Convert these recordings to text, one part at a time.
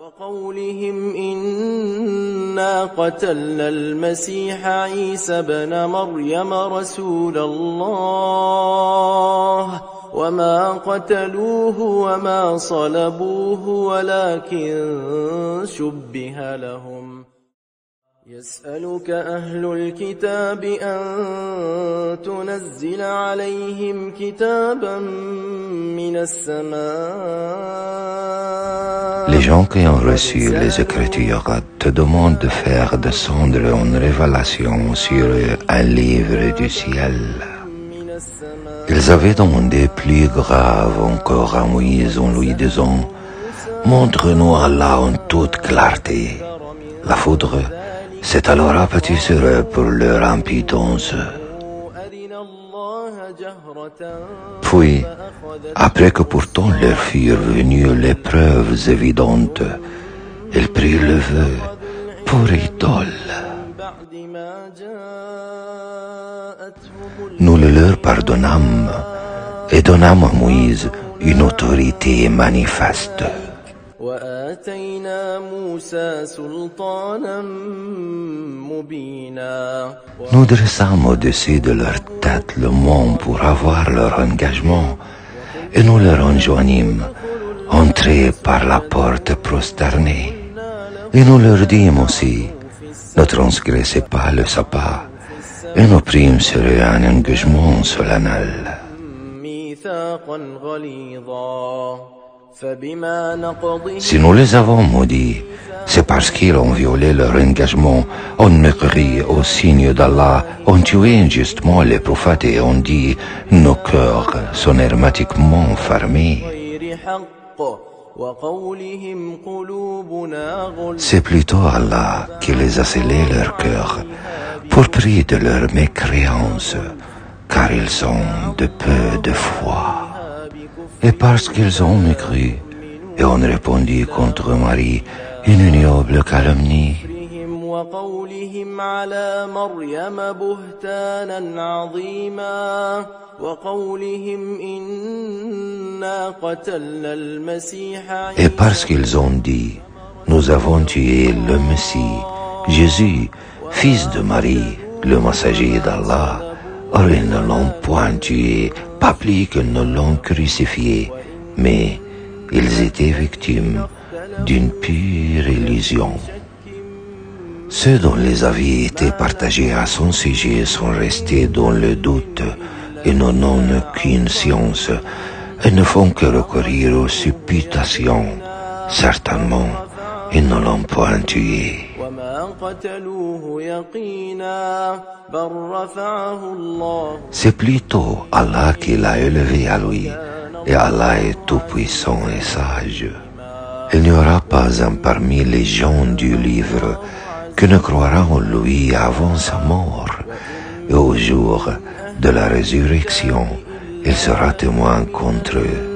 وقولهم إنا قتلنا المسيح عيسى ابن مريم رسول الله وما قتلوه وما صلبوه ولكن شبه لهم. يسألك أهل الكتاب أن تنزل عليهم كتابا من السماء. Les gens qui ont reçu les Écritures te demandent de faire descendre une révélation sur eux un livre du ciel. Ils avaient demandé plus grave encore à Moïse en lui disant: montre-nous Allah en toute clarté. La foudre s'est alors abattue sur eux pour leur impudence. Puis, après que pourtant leur furent venues les preuves évidentes, ils prirent le vœu pour idole. Nous le leur pardonnâmes et donnâmes à Moïse une autorité manifeste. Nous dressâmes au-dessus de leur tête le mont pour avoir leur engagement, et nous leur enjoignîmes: entrez par la porte prosternée. Et nous leur dîmes aussi: ne transgressez pas le sabbat. Et nous prîmes sur eux un engagement solennel. Si nous les avons maudits, c'est parce qu'ils ont violé leur engagement, ont mécrit au signe d'Allah, ont tué injustement les prophètes et ont dit: nos cœurs sont hermétiquement fermés. C'est plutôt Allah qui les a scellés leur cœur pour prix de leur mécréance, car ils sont de peu de foi. Et parce qu'ils ont mécru et ont répondu contre Marie une ignoble calomnie. Et parce qu'ils ont dit: nous avons tué le Messie, Jésus, fils de Marie, le messager d'Allah. Or ils ne l'ont point tué, pas plus qu'ils ne l'ont crucifié, mais ils étaient victimes d'une pure illusion. Ceux dont les avis étaient partagés à son sujet sont restés dans le doute et n'en ont aucune science et ne font que recourir aux supputations. Certainement, ils ne l'ont point tué. C'est plutôt Allah qui l'a élevé à lui, et Allah est tout-puissant et sage. Il n'y aura pas un parmi les gens du livre qui ne croira en lui avant sa mort, et au jour de la résurrection, il sera témoin contre eux.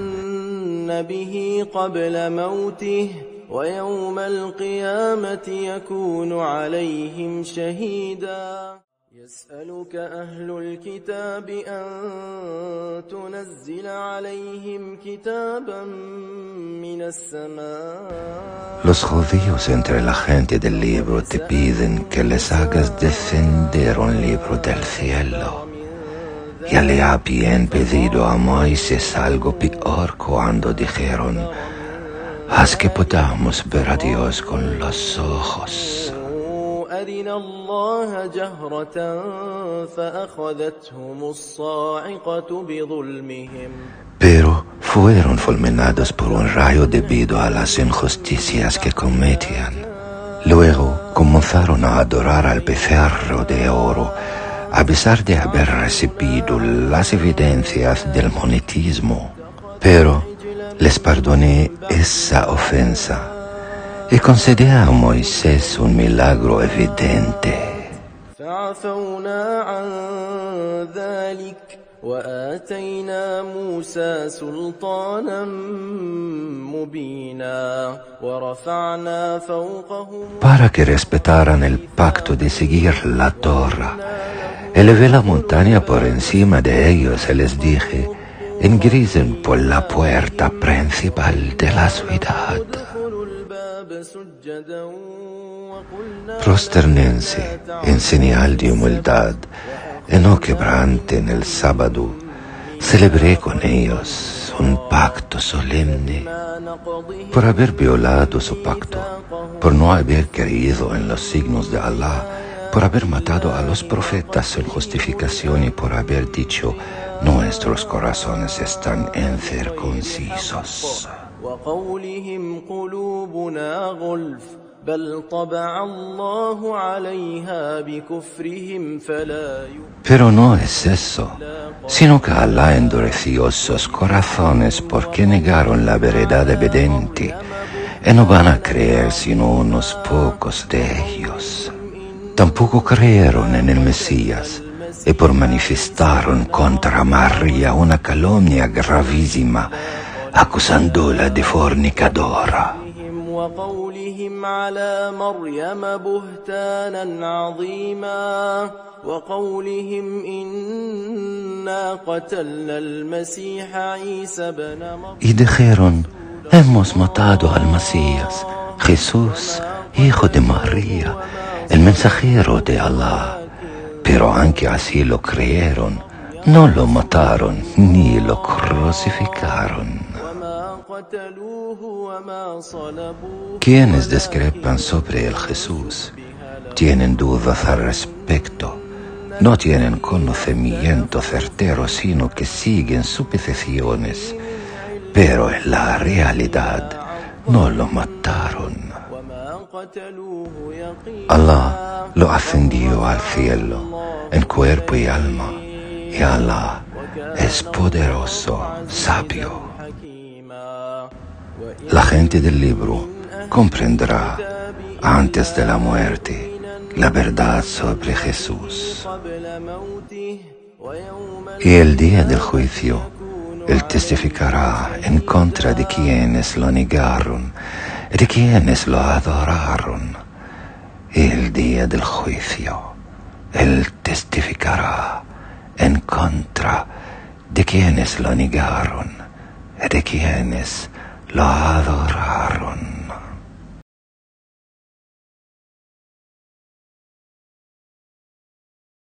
ويوم القيامة يكون عليهم شهيدا. يسألك أهل الكتاب أن تنزل عليهم كتابا من السماء. Los judíos entre la gente del libro te piden que les hagas descender un libro del cielo. Ya le habían pedido a Moisés algo peor cuando dijeron: haz que podamos ver a Dios con los ojos. Pero fueron fulminados por un rayo debido a las injusticias que cometían. Luego comenzaron a adorar al becerro de oro, a pesar de haber recibido las evidencias del monoteísmo. Pero les perdoné esa ofensa y concedí a Moisés un milagro evidente. Para que respetaran el pacto de seguir la Torah, elevé la montaña por encima de ellos y les dije: ingresen por la puerta principal de la ciudad. Prosternense en señal de humildad y no quebranten el sábado. Celebré con ellos un pacto solemne. Por haber violado su pacto, por no haber creído en los signos de Allah, por haber matado a los profetas sin justificación y por haber dicho, nuestros corazones están incircuncisos. Pero no es eso, sino que Allah endureció sus corazones porque negaron la verdad evidente y no van a creer sino unos pocos de ellos. Tampoco creyeron en el Mesías y por manifestaron contra María una calumnia gravísima, acusándola de fornicadora. وقولهم على مريم بهتانا عظيما وقولهم إنا قتلنا المسيح عيسى بن مريم. Y dijeron, hemos matado al Mesías, Jesús, hijo de María, el mensajero de Allah. Pero aunque así lo creyeron, no lo mataron ni lo crucificaron. Quienes discrepan sobre el Jesús tienen dudas al respecto, no tienen conocimiento certero, sino que siguen suposiciones, pero en la realidad no lo mataron. Allah lo ascendió al cielo en cuerpo y alma, y Allah es poderoso, sabio. La gente del libro comprenderá antes de la muerte la verdad sobre Jesús. Y el día del juicio, Él testificará en contra de quienes lo negaron y de quienes lo adoraron. Y el día del juicio, Él testificará en contra de quienes lo negaron y de quienes lo adoraron.